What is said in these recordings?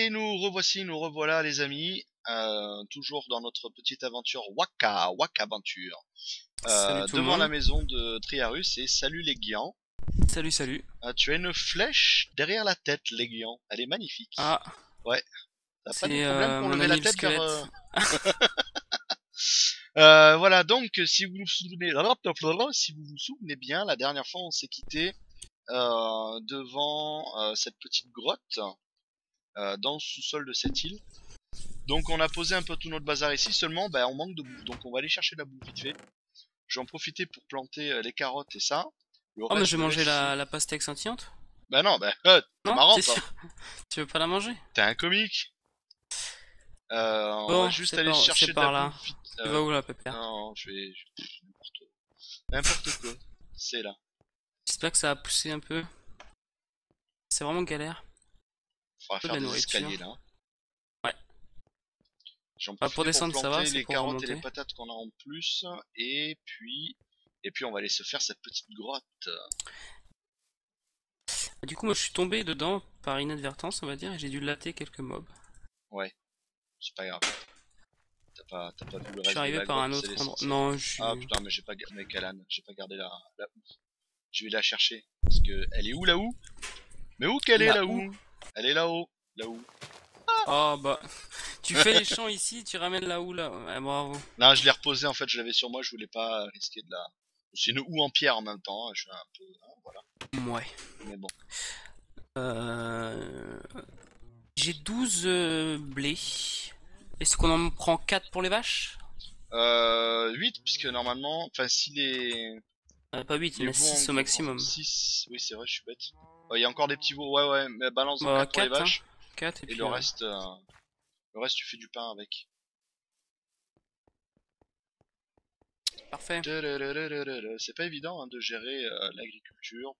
Et nous revoici, nous revoilà les amis, toujours dans notre petite aventure Waka Aventure, Salut tout le devant la monde. maison de Triarus et salut les Guians. Salut, salut. Tu as une flèche derrière la tête, les Guians, elle est magnifique. Ah, Ouais, t'as pas de c'est problème pour mon lever ami la le tête vers... squelette. Voilà, donc si vous vous souvenez, si vous vous souvenez bien, la dernière fois on s'est quitté devant cette petite grotte dans le sous-sol de cette île. Donc on a posé un peu tout notre bazar ici, seulement on manque de bouffe, donc on va aller chercher de la bouffe vite fait. Je vais en profiter pour planter les carottes et ça. Le Oh, mais reste je vais je manger laisse... la pastèque scintillante. Bah non, t'es Non, marrant t'es toi. sûr? Tu veux pas la manger? T'es un comique. On va Bon, juste c'est aller chercher de la par là. bouffe vite. Tu vas où là, pépère? Non, n'importe quoi. C'est là. J'espère que ça va pousser un peu. C'est vraiment galère. Faudra Peu de faire la des nourriture. escaliers là. Ouais. J'en Bah, pour profite pour descendre, ça va, planter c'est les pour carottes et les remonter. patates qu'on a en plus. Et puis on va aller se faire cette petite grotte. Du coup, moi je suis tombé dedans par inadvertance, on va dire, et j'ai dû latter quelques mobs. Ouais, c'est pas grave. T'as pas vu le Je suis reste de arrivé la par grotte, un c'est autre endroit. l'essentiel. Non, Ah putain, mais j'ai pas gardé Kalan, j'ai pas gardé la où. Je vais la chercher. Parce que elle est où là-haut? Mais où qu'elle est Là où? là-haut? Elle est là-haut. Là-haut. Oh bah, tu fais les champs ici, tu ramènes là où là? Ouais, bravo. Non, je l'ai reposée en fait, je l'avais sur moi, je voulais pas risquer de la. C'est une houe en pierre en même temps, hein, je suis un peu. Hein, voilà. Ouais. Mais bon. Euh... J'ai 12 blés. Est-ce qu'on en prend 4 pour les vaches? 8, puisque normalement. Enfin, si les. Pas 8, il y Les en a veaux 6 au maximum. 6. Oui, c'est vrai, je suis bête. Il y a encore des petits veaux, ouais, mais balance dans Bah 4 pour les 4, hein. vaches. 4 et Et puis... le reste, tu fais du pain avec. Parfait. C'est pas évident hein, de gérer l'agriculture,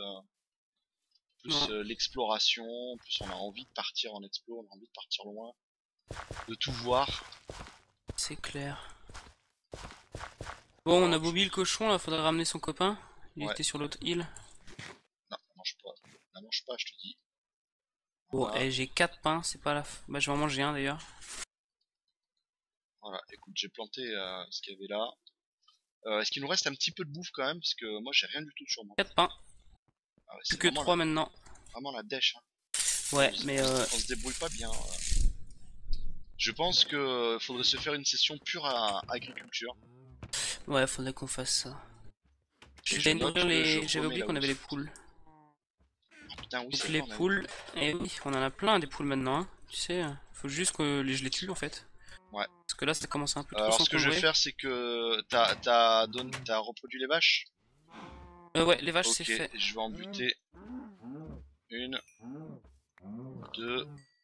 plus Non, l'exploration, plus on a envie de partir en explo, on a envie de partir loin, de tout voir. c'est clair. Bon, on a Bobby le cochon, là, faudrait ramener son copain. Il Ouais, était sur l'autre île. non, mange pas. Ne mange pas, je te dis. Bon, Voilà, et j'ai 4 pains, c'est pas la... Bah, je vais en manger un d'ailleurs. voilà. Écoute, j'ai planté ce qu'il y avait là. Est-ce qu'il nous reste un petit peu de bouffe quand même? Parce que moi j'ai rien du tout sur moi. 4 pains, Ah ouais, plus c'est que 3 maintenant. vraiment la dèche. Hein. Ouais, mais On se débrouille pas bien. Je pense que faudrait se faire une session pure à agriculture. ouais, faudrait qu'on fasse ça. Et Je je vais note nourrir que je les... J'avais remets oublié la qu'on avait les housse. poules. Ah, putain, oui, Donc c'est les vrai, on a poules, et oui, on en a plein des poules maintenant, hein. Tu sais, faut juste que je les tue en fait. Ouais. Parce que là, ça commence à un peu trop Alors ce que je vais s'encombrer. faire, c'est que t'as reproduit les vaches. Ouais, les vaches, c'est Ok, fait. je vais en buter une, deux.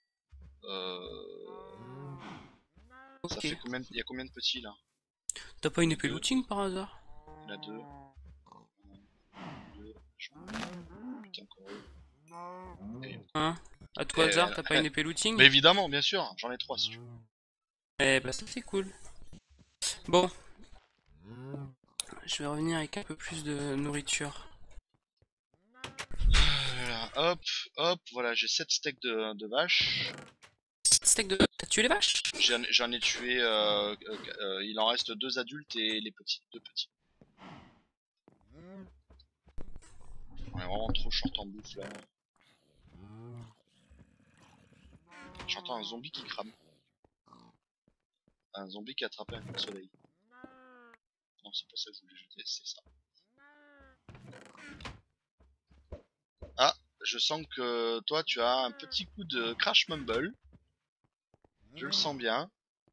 Ça Ok. fait combien? Il y a combien de petits là? T'as pas une épée Deux. looting par hasard? Il y en a deux. Deux. Putain, encore eux. Hein? À tout Et, hasard, t'as pas une épée looting? mais évidemment, bien sûr, j'en ai trois si tu veux. Eh bah, ça c'est cool. Bon, je vais revenir avec un peu plus de nourriture. Voilà, hop, hop, voilà, j'ai 7 steaks de vache. Steak de... T'as tué les vaches? J'en ai tué, il en reste deux adultes et les petits, deux petits. On est vraiment trop short en bouffe là. J'entends un zombie qui crame. Un zombie qui a attrapé un coup de soleil. Non, c'est pas ça que je voulais jeter, c'est ça. Ah, je sens que toi tu as un petit coup de crash mumble. Je le sens bien.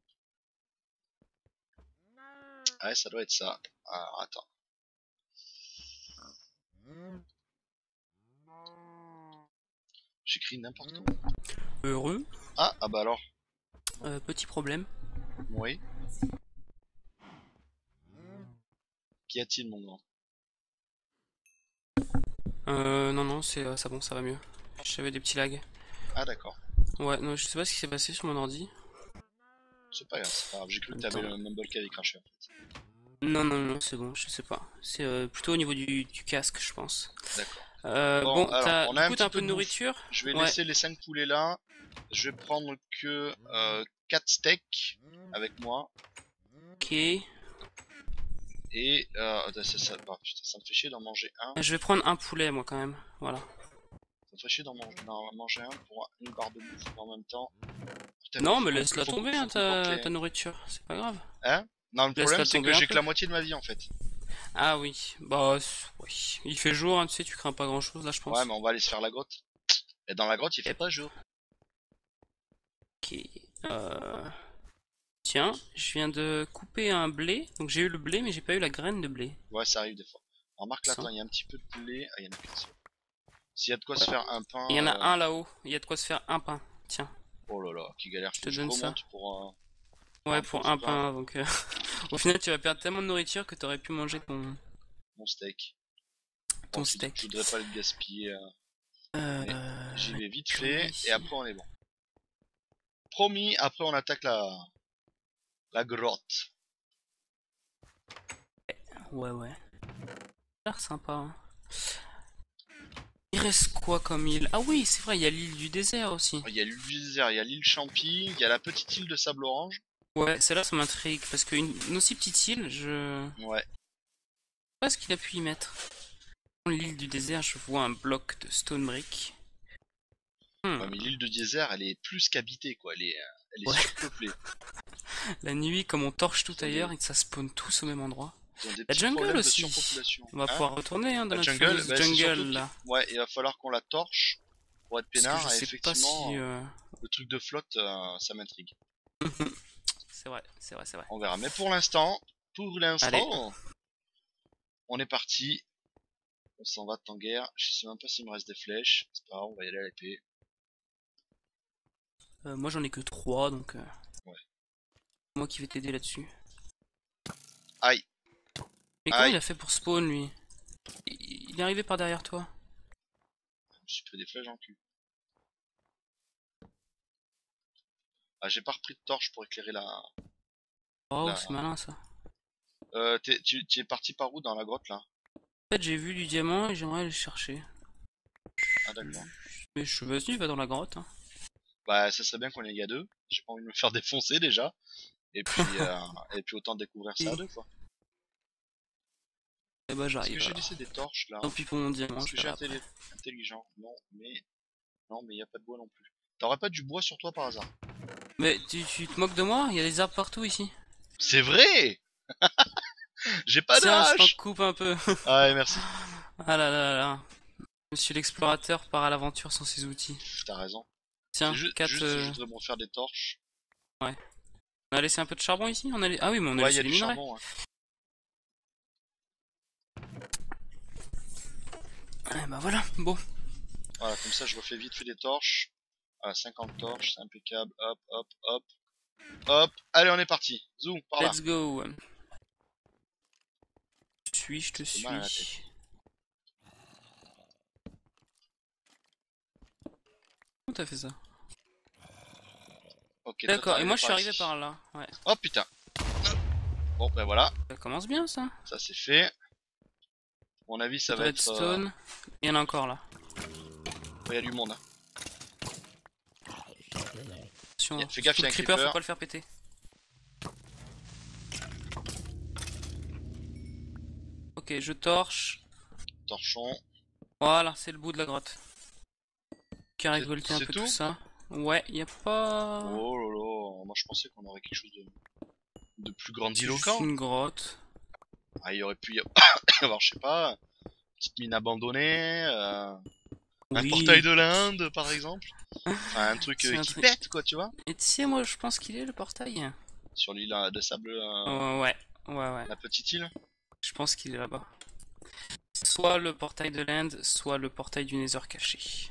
Ouais, ça doit être ça. Alors attends. J'écris n'importe quoi. Heureux. Ah bah alors. Petit problème. Oui. Qu'y a-t-il mon grand? Non, non, c'est bon, ça va mieux. J'avais des petits lags. Ah d'accord. Ouais, non, je sais pas ce qui s'est passé sur mon ordi. C'est pas grave, c'est pas grave. J'ai cru que Attends. t'avais le mumble qui avait craché en fait. Non, non, non, c'est bon, je sais pas. C'est plutôt au niveau du casque, je pense. D'accord. Bon, Bon, alors, on a du un coup, petit t'as un peu peu de de bouffe. nourriture? Je vais Ouais. laisser les 5 poulets là. Je vais prendre que 4 steaks avec moi. Ok. Et oh, putain, ça me fait chier d'en manger un. Je vais prendre un poulet, moi, quand même. Voilà. Ça me fait chier d'en manger un pour une barre de bouffe en même temps. Putain, mais Non, mais laisse-la tomber, hein, faut qu'on plante ta les... nourriture. C'est pas grave. Hein? Non, le problème Laisse-la c'est que tomber un j'ai que peu. la moitié de ma vie en fait. Ah oui. Bah, oui. Il fait jour, hein, tu sais, tu crains pas grand-chose, là, je Ouais, pense. mais on va aller se faire la grotte. Et dans la grotte, il fait Yep. pas jour. Ok. Tiens, je viin de couper un blé. Donc j'ai eu le blé, mais j'ai pas eu la graine de blé. Ouais, ça arrive des fois. Remarque là, Ça. attends, il y a un petit peu de blé. Ah, il y en a qu'un seul. S'il y a de quoi se Voilà. faire un Il y en pain... a un là-haut. Il y a de quoi se faire un pain. Tiens, Oh là là, qui galère. je Faut te que je donne ça. remonte pour Ouais, un pour pauvre un pain. pain. Donc, au final, tu vas perdre tellement de nourriture que t'aurais pu manger Mon steak. Bon, ton je steak. voudrais pas le gaspiller. Mais j'y vais vite fait. Purée. Et après, on est bon. Promis, après, on attaque la grotte. Ouais, ouais. Ça a l'air sympa, hein. Il reste quoi comme île? Ah oui, c'est vrai, il y a l'île du désert aussi. Il y a l'île du désert, il y a l'île Champi, il y a la petite île de sable orange. Ouais, celle-là, ça m'intrigue. Parce qu'une aussi petite île, je sais Ouais. pas ce qu'il a pu y mettre. Dans l'île du désert, je vois un bloc de stone brick. Ouais, mais l'île de désert, elle est plus qu'habitée, quoi. Elle est Ouais. surpeuplée. La nuit, comme on torche tout Ils ont ailleurs des, et que ça spawn tous au même endroit. ils ont des La petits jungle problèmes de aussi. surpopulation. On va Hein? pouvoir retourner hein, dans La notre jungle, fameuse bah, c'est surtout jungle là. ouais, il va falloir qu'on la torche pour être Parce que je peinard. Et sais pas si. effectivement, le truc de flotte, ça m'intrigue. C'est vrai, c'est vrai, c'est vrai. On verra. Mais pour Allez, l'instant, on est parti. On s'en va en guerre. Je sais même pas s'il me reste des flèches. C'est pas grave, on va y aller à l'épée. moi j'en ai que 3 donc. Ouais. Moi qui vais t'aider là-dessus. Aïe, Mais comment il aïe. a fait pour spawn lui? Il est arrivé par derrière toi. Je me suis pris des flèches en cul. Ah, j'ai pas repris de torche pour éclairer Oh, la... c'est malin ça. Tu es parti par où dans la grotte là? En fait, j'ai vu du diamant et j'aimerais le chercher. Ah d'accord. Mais je vas-y, va dans la grotte. Hein. Bah ça serait bien qu'on y aille à deux. J'ai pas envie de me faire défoncer déjà. Et puis autant découvrir ça à deux quoi. Et bah Est-ce que j'arrive j'ai alors. laissé des torches là? Tant pis pour mon diamant, Est-ce je que j'ai verrai après. intelligent? Non mais y a pas de bois non plus. T'aurais pas du bois sur toi par hasard? Mais tu te moques de moi? Il y a des arbres partout ici. C'est vrai! J'ai pas de Tiens, je t'en hache! coupe un peu. Ah ouais, merci. Ah là là là. Monsieur l'explorateur part à l'aventure sans ses outils. T'as raison. Tiens, Juste, 4. je voudrais me refaire des torches. Ouais. On a laissé un peu de charbon ici? Ah oui, mais on a Ouais, y laissé a les du minerais. charbon. Hein. Eh bah voilà, bon. Voilà, comme ça je refais vite fait des torches. Voilà, 50 torches, c'est impeccable. Hop, hop, hop. Hop. Allez, on est parti. Zoom, par là. Let's go. Je te Ça fait mal à la suis. Comment t'as fait ça? Ok, toi, t'es D'accord, et moi je suis par arrivé ici. par là. Ouais. Oh putain. Bon, ben voilà. Ça commence bien ça. Ça c'est fait. À mon avis, ça va être... Redstone. Il y en a encore là. Il y a du monde. Hein. Attention, Fais gaffe, il y a un creeper, creeper. faut pas le faire péter. Ok, je torche. Torchon. Voilà, c'est le bout de la grotte. Qui a C'est- récolté un c'est peu tout tout ça. Ouais, y a pas. Oh là là. Moi je pensais qu'on aurait quelque chose de plus C'est juste grandiloquent. une grotte. Ah, il y aurait pu y avoir, je sais pas, une petite mine abandonnée. Un Oui. portail de l'Inde, par exemple. Enfin, un truc C'est un qui truc. pète, quoi, tu vois. Et tu sais, moi je pense qu'il est le portail. Sur l'île de sable, Ouais, ouais. la petite île. Je pense qu'il est là-bas. Soit le portail de l'Inde, soit le portail du Nether caché.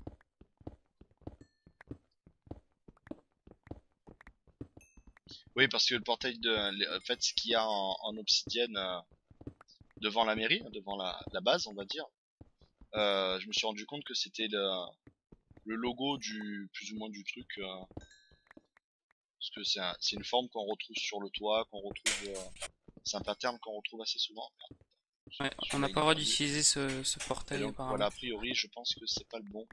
Oui, parce que le portail en fait, ce qu'il y a en obsidienne devant la mairie, devant la base, on va dire. Je me suis rendu compte que c'était le logo du plus ou moins du truc. Parce que c'est une forme qu'on retrouve sur le toit, qu'on retrouve. C'est un pattern qu'on retrouve assez souvent. Ouais, on Celui-là, n'a il pas est le droit perdu. d'utiliser ce Et portail donc voilà, apparemment. a priori, je pense que c'est pas le bon.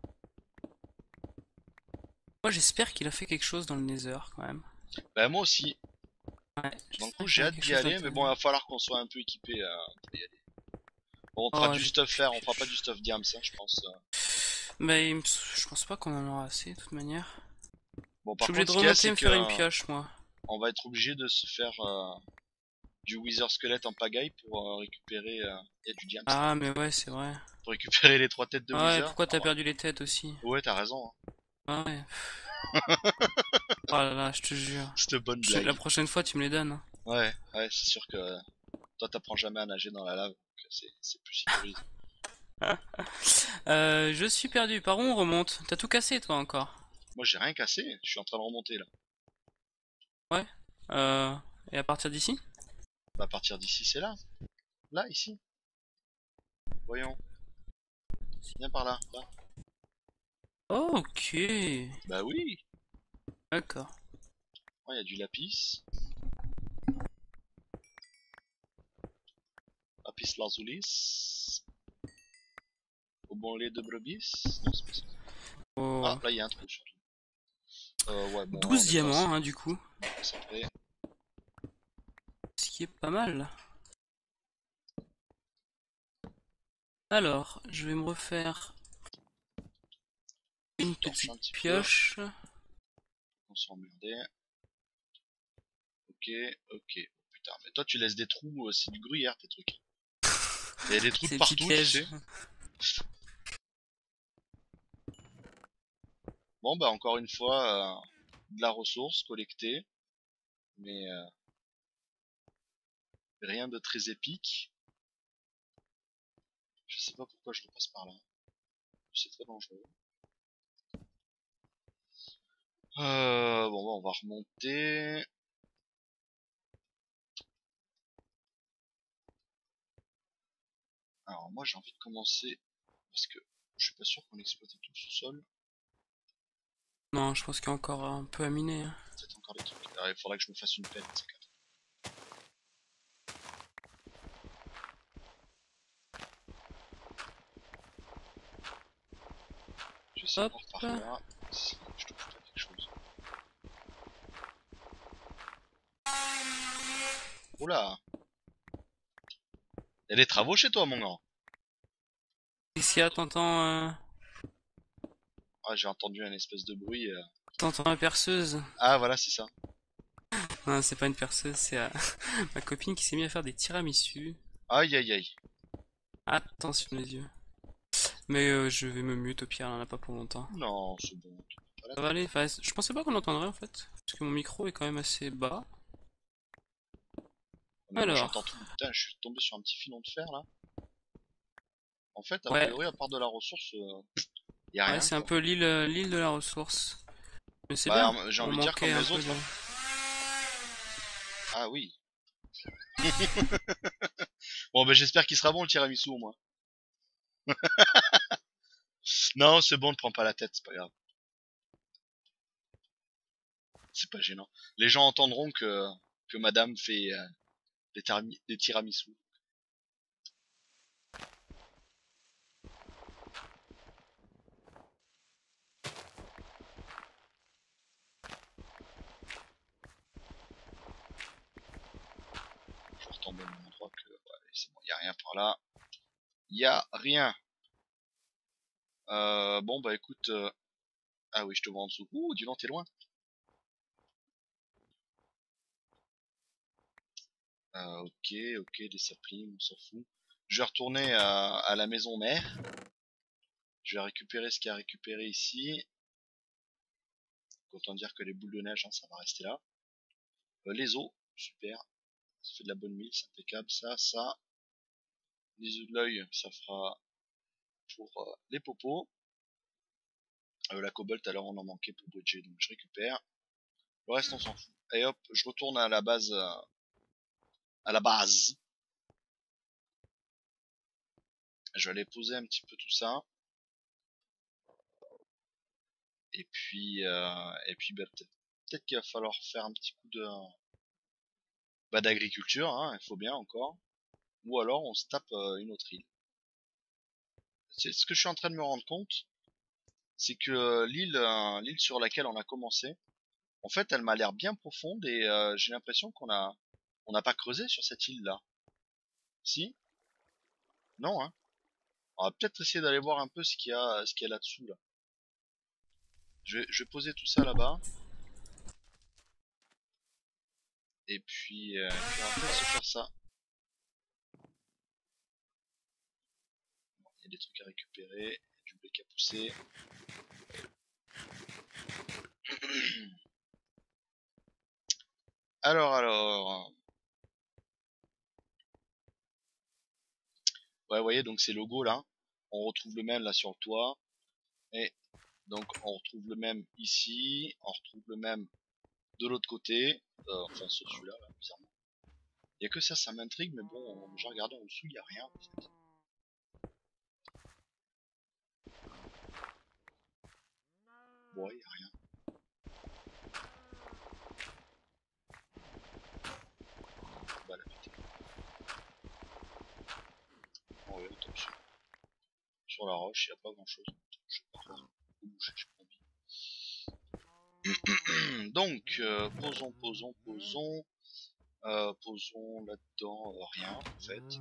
Moi j'espère qu'il a fait quelque chose dans le Nether quand même. Bah moi aussi. Ouais, Donc du j'espère coup, qu'il j'ai a hâte quelque d'y chose aller, mais bon, il d'intéressant. va falloir qu'on soit un peu équipé pour y aller. Bon, on fera Oh, du j'ai stuff pioche, faire, on fera pas du pioche. stuff diams, hein, je pense. Mais je pense pas qu'on en aura assez de toute manière. Bon, Je par suis obligé contre, de ce qu'il y a, remonter c'est et me que faire une pioche moi. on va être obligé de se faire du wither squelette en pagaille pour récupérer. Il y a du diams là. Ah mais ouais c'est vrai. Pour récupérer les 3 têtes de Ah ouais, wither. pourquoi Ah t'as bah. perdu les têtes aussi? Ouais, t'as raison. Hein. Ah ouais. Oh là là, je te jure. Cette bonne La blague. prochaine fois tu me les donnes, hein. Ouais, ouais, c'est sûr que toi t'apprends jamais à nager dans la lave, donc c'est plus sécurisé. Je suis perdu, par où on remonte? T'as tout cassé toi encore? Moi j'ai rien cassé, je suis en train de remonter là. Ouais. Euh, et à partir d'ici? Bah, à partir d'ici, c'est là. Là, ici. Voyons. Viens par là. Là. Ok. Bah oui. D'accord. Il y a du lapis. Lapis lazulis. Au bon lait de brebis. Non, c'est pas ça. Ah, Oh. là, il y a un trou surtout. Ouais, bon, là, 12 on est diamants, passé. hein, du coup. On est passé après. Ce qui est pas mal. Alors, je vais me refaire Je une torche petite un petit peu. pioche. On s'est emmerdé. Ok, ok. Oh, putain, mais toi, tu laisses des trous. C'est du gruyère, tes trucs. Il y a des trous de Ces petits partout, tu pièges. sais. Bon, bah, encore une fois, de la ressource collectée. Mais rien de très épique. Je sais pas pourquoi je repasse par là. C'est très dangereux. Bon, bah, on va remonter. Alors, moi, j'ai envie de commencer parce que je suis pas sûr qu'on exploite tout le sous-sol. Non, je pense qu'il y a encore un peu à miner, hein. Peut-être encore des trucs. Alors, il faudrait que je me fasse une pelle, ces quatre. Je vais essayer de Hop. voir par là si je trouve pas quelque chose. Oula! Il y a des travaux chez toi, mon grand. Qu'est-ce qu'il y a, t'entends Ah, j'ai entendu un espèce de bruit. t'entends la perceuse? Ah, voilà, c'est ça. Non, c'est pas une perceuse, c'est ma copine qui s'est mise à faire des tiramisu. Aïe, aïe, aïe. Attention les yeux. Mais je vais me mute au pire, elle en a pas pour longtemps. Non, c'est bon. Pas la Ça va tête. aller, enfin, je pensais pas qu'on entendrait en fait. Parce que mon micro est quand même assez bas. Mais moi, j'entends Alors, tout. Putain, je suis tombé sur un petit filon de fer, là. En fait, a ouais, priori, à part de la ressource, y a ouais, rien, c'est un quoi. peu l'île de la ressource. Mais c'est bien, Bah, j'ai on envie de dire manquait comme un les peu autres, de... hein. Ah oui. Bon, bah, j'espère qu'il sera bon, le tiramisu, au moins. Non, c'est bon, ne prends pas la tête, c'est pas grave. C'est pas gênant. Les gens entendront que madame fait des tiramisu. Je retombe au même endroit que... Ouais, c'est bon, y a rien par là. Y a rien. Bon, bah écoute... Ah oui, je te vois en dessous. Ouh, dis donc, t'es loin. Ok, ok, des saplings, on s'en fout. Je vais retourner à la maison mère. Je vais récupérer ce qu'il y a à récupérer ici. Autant dire que les boules de neige, hein, ça va rester là. Les os, super. Ça fait de la bonne mille, c'est impeccable. Ça. Les yeux de l'œil, ça fera pour les popos. La cobalt, alors on en manquait pour bridger, donc je récupère. Le reste, on s'en fout. Et hop, je retourne à la base. À la base. Je vais aller poser un petit peu tout ça. Et puis bah, peut-être qu'il va falloir faire un petit coup de d'agriculture, hein, il faut bien encore. ou alors on se tape une autre île. C'est ce que je suis en train de me rendre compte, c'est que l'île sur laquelle on a commencé, en fait, elle m'a l'air bien profonde et j'ai l'impression on n'a pas creusé sur cette île-là. Si? Non, hein? On va peut-être essayer d'aller voir un peu ce qu'il y a là-dessous, là. Je vais poser tout ça là-bas. Et puis on va peut-être se faire ça. Bon, il y a des trucs à récupérer, du blé à pousser. Alors. Ouais, vous voyez, donc ces logos là, on retrouve le même là sur le toit. Et donc on retrouve le même ici, on retrouve le même de l'autre côté. Enfin, celui-là, là, bizarrement. Il y a que ça m'intrigue, mais bon, j'ai regardé en dessous, il n'y a rien en fait. Bon, il n'y a rien. Bah, la pété. Bon, ouais, on tombe sur la roche, il n'y a pas grand chose. Je vais pas bouger, j'ai pas envie. Donc, posons là-dedans rien en fait.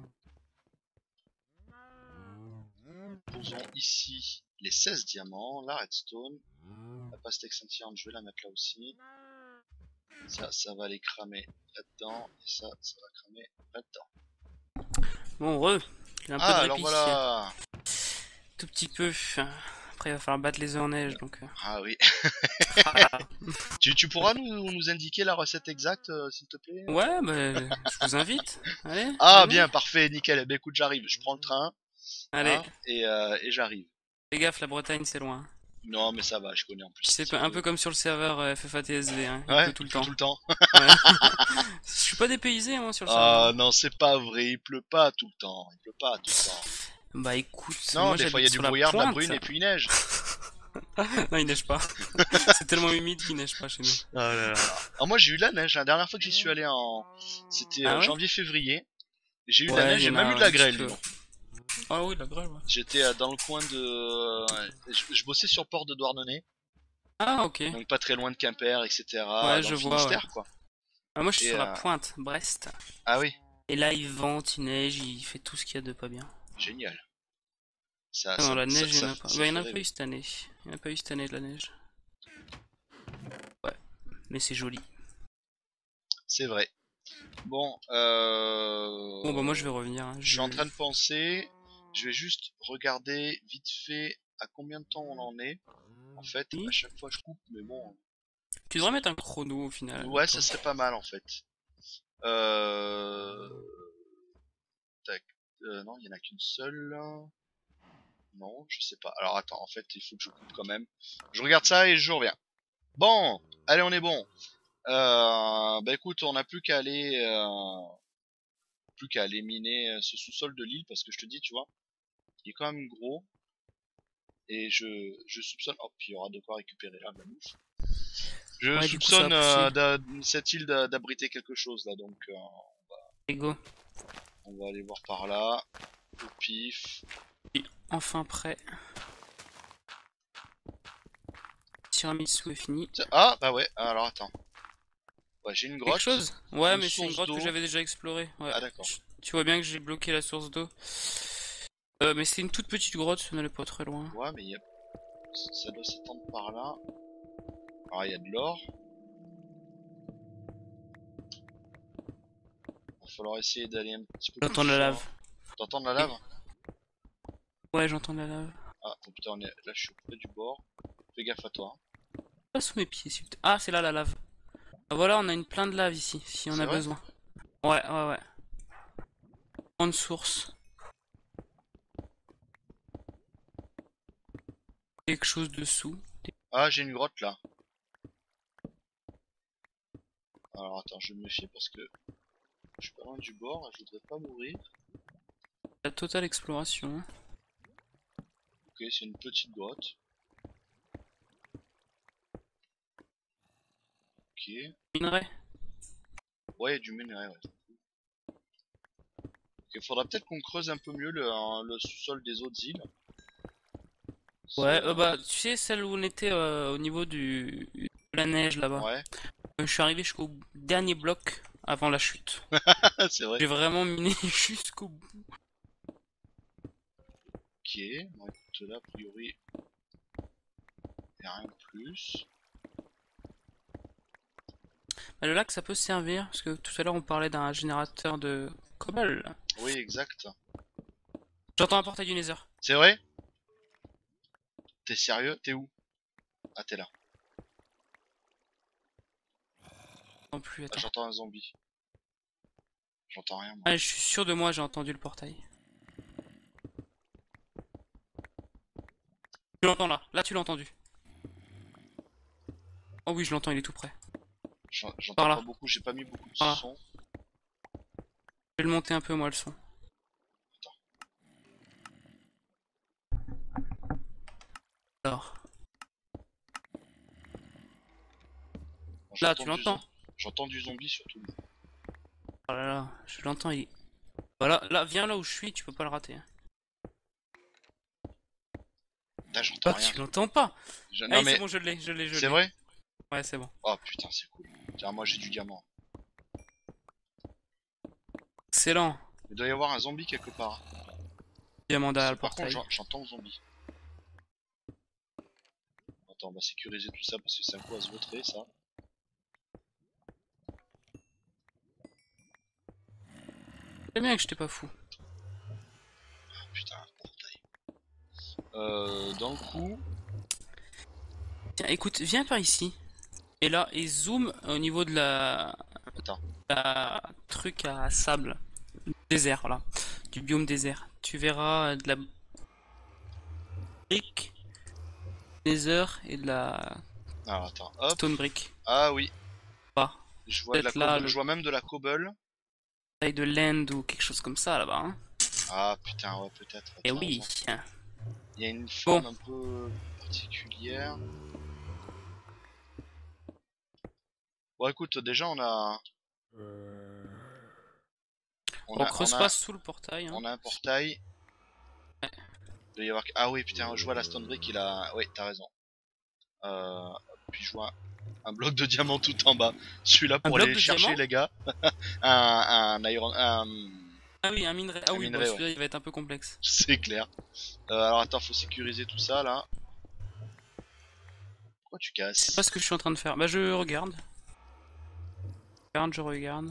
Posons ici les 16 diamants, la redstone, la pastèque scintillante, je vais la mettre là aussi. Ça va aller cramer là-dedans, et ça va cramer là-dedans. Bon, j'ai un peu de Alors répit. voilà. Tout petit peu. Après, il va falloir battre les œufs en neige, donc... Ah oui. Ah. Tu pourras nous indiquer la recette exacte, s'il te plaît? Ouais, bah, je vous invite. Allez, Ah venez. bien, parfait, nickel. Eh ben, écoute, j'arrive, je prends le train, Allez, hein, et j'arrive. fais gaffe, la Bretagne, c'est loin. Non, mais ça va, je connais en plus. C'est un peu comme sur le serveur FFATSD, hein. Il Ouais, pleut tout il le pleut temps. tout le temps. Ouais. Je suis pas dépaysé, moi, sur le serveur. Ah non, c'est pas vrai, il pleut pas tout le temps. Il pleut pas tout le temps. Bah écoute, Non, moi des fois il y a j'habite du sur la brouillard, de la pointe. brune et puis il neige. Non, il neige pas. C'est tellement humide qu'il neige pas chez nous. Oh là là. Alors moi j'ai eu de la neige, la dernière fois que j'y suis allé c'était Ah ouais? janvier-février. J'ai eu de la Ouais, neige, il y j'ai en même eu a de un la petit grêle, peu. dis donc. Ah oui, la grêle, ouais. J'étais dans le coin de... je bossais sur le port de Douarnenez, Ah, ok. donc pas très loin de Quimper, etc. Ouais, Dans je le vois, ouais. Finistère, quoi. Ah, moi je suis Et sur la pointe, Brest. ah oui, Et là, il vente, il neige, il fait tout ce qu'il y a de pas bien. génial. Ça, Ah non, ça, la ça, neige, il y ça, en a pas. ça Bah, il y en fait a pas eu rêver. cette année. Il y en a pas eu cette année de la neige. Ouais, mais c'est joli. C'est vrai. Bon, Bon, bah, moi je vais revenir, hein. je suis en train de penser. Je vais juste regarder vite fait à combien de temps on en est. En fait, à Oui. chaque fois je coupe, mais bon. Tu devrais mettre un chrono au final. Ouais, Toi. ça serait pas mal en fait. Euh... Tac. Non, il y en a qu'une seule là. Non, je sais pas. Alors attends, en fait, il faut que je coupe quand même. Je regarde ça et je reviens. Bon, allez, on est bon. Bah écoute, on n'a plus qu'à aller miner ce sous-sol de l'île parce que je te dis, tu vois, il est quand même gros et je soupçonne. Oh, puis il y aura de quoi récupérer là, de la bouffe. Je Ouais, du coup, ça soupçonne va pousser. cette île d'abriter quelque chose là, donc Et go. on va aller voir par là. Au pif. Et enfin prêt. Tiramisu est fini. Ah bah ouais. Alors attends. Ouais, j'ai une Quelque grotte, chose? Ouais, une mais c'est une source grotte que d'eau. j'avais déjà explorée. Ouais. Ah d'accord. Tu vois bien que j'ai bloqué la source d'eau. Mais c'est une toute petite grotte, ça n'allait pas très loin. Ouais, mais ça doit s'étendre par là. Alors il y a de l'or. Va falloir essayer d'aller un petit peu plus J'entends de la fort. lave. T'entends de la lave? Ouais, j'entends de la lave. Ah, oh putain, là je suis près du bord. Fais gaffe à toi, hein. Pas sous mes pieds, s'il te plaît. Ah, c'est là la lave. Ah, voilà, on a une plein de lave ici, si on C'est a vrai? besoin. Ouais. Grande source. Quelque chose dessous. Ah, j'ai une grotte là. Alors attends, je vais me méfier parce que je suis pas loin du bord, je voudrais pas mourir. La totale exploration. Ok, c'est une petite grotte. Ok. Minerai. Ouais, il y a du minerai, ouais. Il faudra peut-être qu'on creuse un peu mieux le sous-sol des autres îles. Ouais, bah, tu sais, celle où on était au niveau de la neige là-bas. Ouais, Je suis arrivé jusqu'au dernier bloc avant la chute. c'est vrai. J'ai vraiment miné jusqu'au bout. Ok, bon écoute, là, a priori, y a rien de plus. Bah, le lac, ça peut servir, parce que tout à l'heure on parlait d'un générateur de cobble. Oui, exact. J'entends un portail du Nether. C'est vrai? T'es sérieux? T'es où? Ah, t'es là. Non plus, Ah, attends. j'entends un zombie. J'entends rien, moi. Ah, je suis sûr de moi, j'ai entendu le portail. Tu l'entends là, là tu l'as entendu. Oh oui, je l'entends, il est tout près. J'entends Par pas là, beaucoup, j'ai pas mis beaucoup de par là. son. Je vais le monter un peu moi le son. Alors, là tu l'entends. J'entends du zombie surtout. Oh là là, je l'entends, il... Voilà, là, viens là où je suis, tu peux pas le rater. Là, j'entends Ah, rien. tu l'entends pas. Non Allez, mais, c'est bon, je l'ai. c'est vrai? Ouais, c'est bon. Oh putain, c'est cool. Tiens, moi j'ai du diamant. Excellent. Il doit y avoir un zombie quelque part. Diamant derrière le Par contre, portail. j'entends le zombie. Attends, on va sécuriser tout ça parce que c'est un coup à se vautrer ça. C'est bien que je t'ai pas fou. Ah, putain, portail. Dans le coup, Tiens, écoute, viens par ici. Et là, et zoom au niveau de attends. la truc à sable. Désert, là. Du biome désert. Tu verras de la brique, nether et de la Alors attends, hop. stone brick. Ah oui, Pas. je vois de la Peut-être là, cobble, le je vois même de la cobble. taille de land ou quelque chose comme ça là-bas. Hein. Ah putain, ouais, peut-être. Et T'as oui. raison. Il y a une Bon, forme un peu particulière. Bon, écoute, déjà on on a, on creuse a, pas sous le portail. Hein. on a un portail. Il doit y avoir... Ah oui, putain, je vois la stone brick, il a... Oui, t'as raison. Puis je vois un bloc de diamant tout en bas. Celui-là Un pour bloc aller de chercher, diamant? les gars. un iron... Ah oui, un minerai. Ah un oui, bah minerai, ouais. celui-là il va être un peu complexe. C'est clair. Alors attends, faut sécuriser tout ça, là. Pourquoi tu C'est pas casses? ce que je suis en train de faire. Bah je regarde. Je regarde.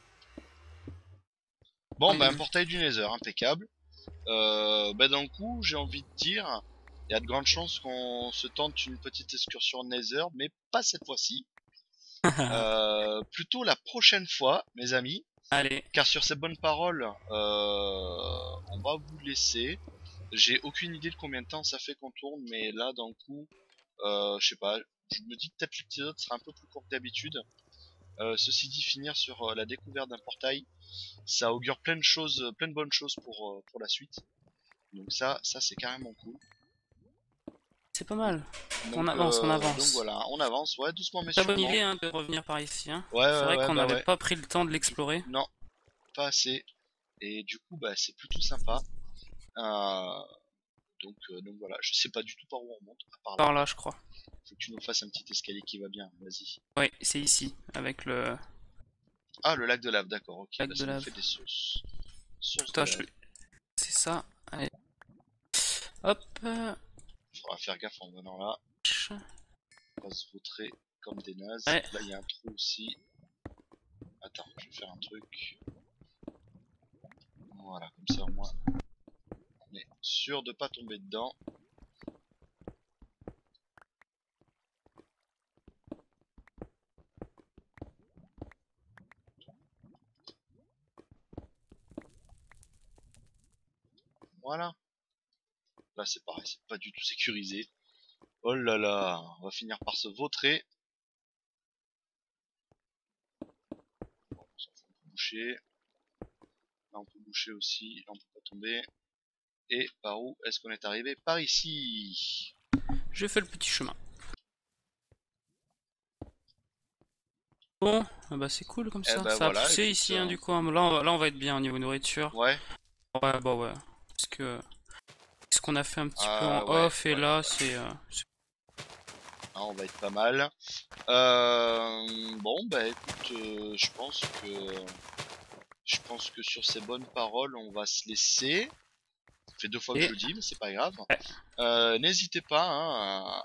Bon, bah un portail du Nether, impeccable. Bah d'un coup, j'ai envie de dire... Il y a de grandes chances qu'on se tente une petite excursion Nether, mais pas cette fois-ci. Plutôt la prochaine fois, mes amis. Allez. Car sur ces bonnes paroles, on va vous laisser. J'ai aucune idée de combien de temps ça fait qu'on tourne, mais là, d'un coup, je sais pas. Je me dis que peut-être l'épisode sera un peu plus court que d'habitude. Ceci dit, finir sur la découverte d'un portail, ça augure plein de choses, plein de bonnes choses pour la suite. Donc ça c'est carrément cool. C'est pas mal. On Donc, avance, on donc avance. voilà, on avance, ouais, doucement mais Très bonne sûrement. idée hein, de revenir par ici. Hein. Ouais, C'est ouais, vrai ouais, qu'on bah n'avait ouais. pas pris le temps de l'explorer. Non, pas assez. Et du coup, bah c'est plutôt sympa. Donc voilà, je sais pas du tout par où on monte, à part là. Par là, je crois. Faut que tu nous fasses un petit escalier qui va bien, vas-y. Oui, c'est ici, avec le Ah, le lac de lave, d'accord, ok, lac bah de ça nous fait lave. des sources. Sources de Toi, lave. c'est ça. Allez. Hop. Faudra faire gaffe en venant là, Ch- on va se vautrer comme des nazes. Ouais. Là, il y a un trou aussi. Attends, je vais faire un truc. Voilà, comme ça, moi, on est sûr de pas tomber dedans. Voilà. Là, c'est pareil, c'est pas du tout sécurisé. Oh là là, on va finir par se vautrer. Bon, ça, on peut boucher. Là, on peut boucher aussi. Là, on peut pas tomber. Et par où est-ce qu'on est arrivé? Par ici. Je fais le petit chemin. Bon, Ah bah c'est cool comme Eh ça. ben Ça a voilà, poussé écoute, ici hein, du coup. Hein. Là on va être bien au niveau nourriture. ouais, Ouais bah ouais. Parce que ce qu'on a fait un petit peu en ouais, off et ouais, là ouais. Ah, on va être pas mal. Bon, bah écoute, je pense que sur ces bonnes paroles, on va se laisser. Ça fait 2 fois que je Et le dis, mais c'est pas grave. ouais. N'hésitez pas hein,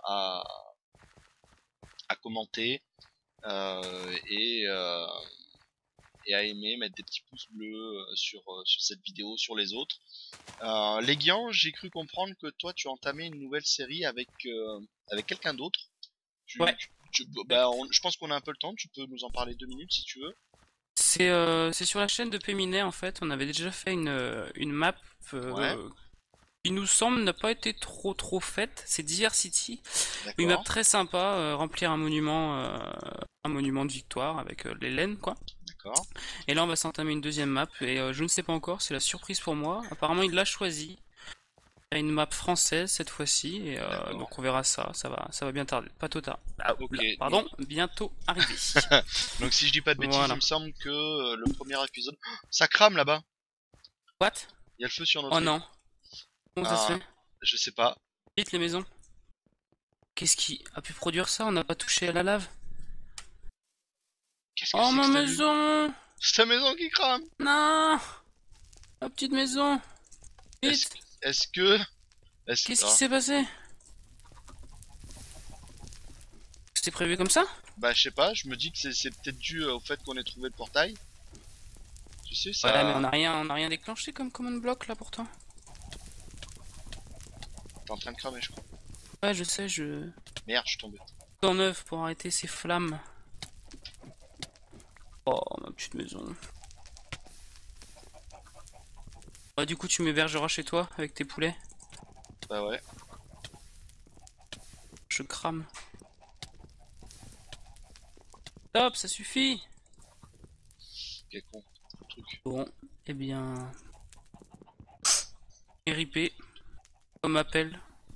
à commenter euh, et, euh, et à aimer, mettre des petits pouces bleus sur cette vidéo, sur les autres. Les Guians, j'ai cru comprendre que toi, tu entamais une nouvelle série avec quelqu'un d'autre. Ouais. Je pense qu'on a un peu le temps. Tu peux nous en parler 2 minutes si tu veux. C'est sur la chaîne de Péminet en fait. On avait déjà fait une map Ouais, qui nous semble n'a pas été trop faite. C'est Diversity. Une map d'accord, très sympa, remplir un monument de victoire avec l'Hélène quoi. d'accord, Et là on va s'entamer une deuxième map et je ne sais pas encore, c'est la surprise pour moi. Apparemment il l'a choisi. Il y a une map française cette fois-ci et d'accord. donc on verra ça. Ça va bien tarder. Pas tôt tard. Ah, Ok, là, donc, pardon, bientôt arrivé. donc si je dis pas de bêtises, il Voilà. me semble que le premier épisode, ça crame là-bas. What? Il y a le feu sur Oh notre île. non. Comment ça se Ah, fait? je sais pas. Vite les maisons. Qu'est-ce qui a pu produire ça? On n'a pas touché à la lave. Qu'est-ce que Oh c'est que ma cette vue? maison! C'est ta maison qui crame. Non! Ma petite maison! Est-ce, Vite! est-ce que, Qu'est-ce qui ah, s'est passé? C'était prévu comme ça? bah je sais pas. Je me dis que c'est peut-être dû au fait qu'on ait trouvé le portail. Tu sais, Ouais, mais ça, on a rien déclenché comme command block là pourtant. t'es en train de cramer, je crois. Ouais, je sais, je. Merde, je suis tombé. En œuvre pour arrêter ces flammes. Oh, ma petite maison. Ouais, du coup, tu m'hébergeras chez toi avec tes poulets. Bah ouais. Je crame. Stop, ça suffit! Quel con, le truc. Bon, eh bien. RIP, comme appel.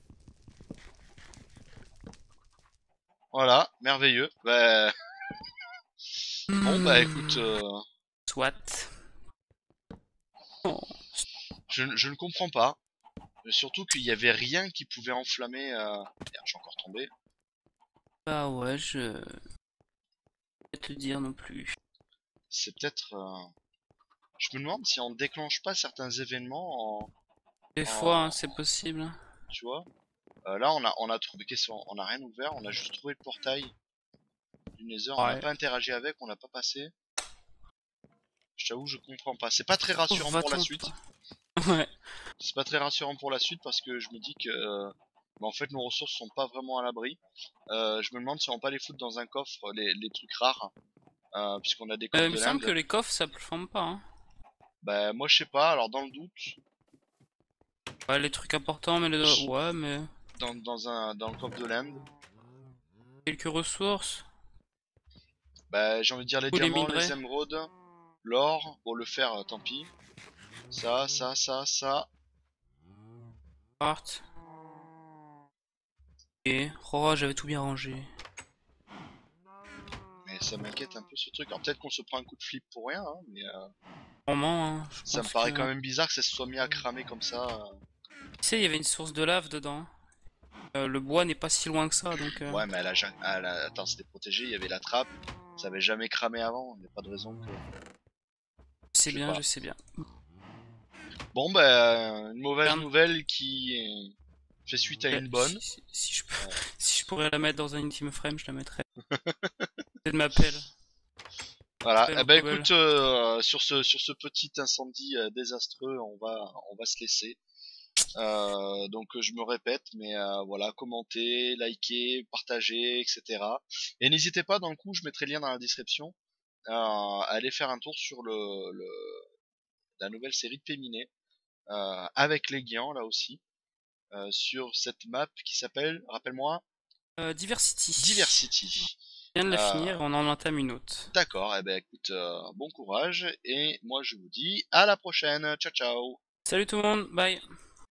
Voilà, merveilleux. Bah, bon bah écoute, Soit. Oh. je ne comprends pas. Surtout qu'il y avait rien qui pouvait enflammer. Merde, je suis encore tombé. Bah ouais, je vais te le dire non plus. C'est peut-être. Je me demande si on déclenche pas certains événements Des fois, hein, en, c'est possible. tu vois. Là, on a trouvé. Qu'est-ce qu'on on a rien ouvert. On a juste trouvé le portail du Nether. On n'a Ouais. pas interagi avec. On n'a pas passé. Je t'avoue, je comprends pas. C'est pas très rassurant pour la Va-t-on suite. pas? Ouais. C'est pas très rassurant pour la suite parce que je me dis que. Bah, en fait, nos ressources sont pas vraiment à l'abri. Je me demande si on va pas les foutre dans un coffre, les trucs rares. Puisqu'on a des coffres Il me de semble l'Inde. que les coffres ça plombe pas. Hein. Bah, moi, je sais pas. Alors, dans le doute, Ouais, les trucs importants, mais les. je- Ouais, mais. dans le coffre de l'Inde, Quelques ressources. bah, j'ai envie de dire les Ou les diamants, les minerais. émeraudes, l'or. Bon, le fer, tant pis. Ça. Art. Et. Oh, j'avais tout bien rangé. Mais ça m'inquiète un peu ce truc. Alors, peut-être qu'on se prend un coup de flip pour rien, hein, mais Vraiment, hein, je ça me pense paraît que. quand même bizarre que ça se soit mis à cramer comme ça. Tu sais, il y avait une source de lave dedans. Le bois n'est pas si loin que ça, donc. Ouais, mais attends, c'était protégé, il y avait la trappe. Ça avait jamais cramé avant. Il n'y a pas de raison que. C'est Je sais bien, pas. je sais bien. Bon, bah, une mauvaise Merde. nouvelle qui fait suite à une bonne. Si je, si je pourrais la mettre dans un Intime Frame, je la mettrais. C'est de ma pelle. Voilà, Pelle eh aux ben poubelles. écoute, sur ce petit incendie désastreux, on va se laisser. Donc je me répète, mais voilà, commentez, likez, partagez, etc. Et n'hésitez pas, dans le coup, je mettrai le lien dans la description, à aller faire un tour sur la nouvelle série de Péminet, avec les Guians là aussi, sur cette map qui s'appelle, rappelle-moi, Diversity. Diversity. Je viens de la Euh, finir, on en entame une autre. D'accord, eh ben écoute, bon courage, et moi je vous dis à la prochaine, ciao ciao. Salut tout le monde, bye.